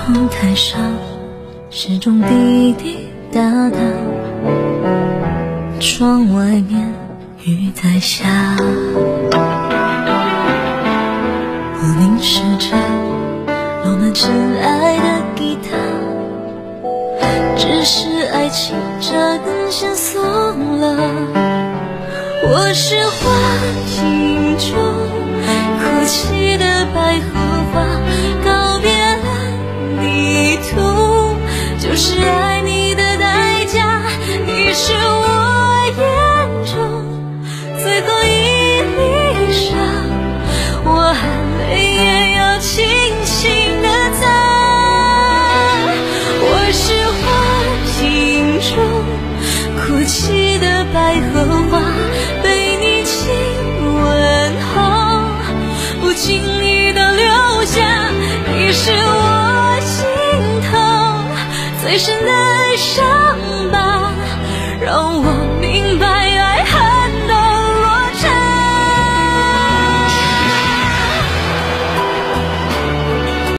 窗台上始终滴滴答答，窗外面雨在下。我凝视着落满尘埃的吉他，只是爱情扎根线松了。我是花镜中哭泣的百合花，告别了地图，就是爱你的代价。你是我眼中最后一粒沙，我含泪也要轻轻地擦。我是花镜中哭泣的百合花，被你亲吻后不经意地留下。你是我心头最深的伤疤，让我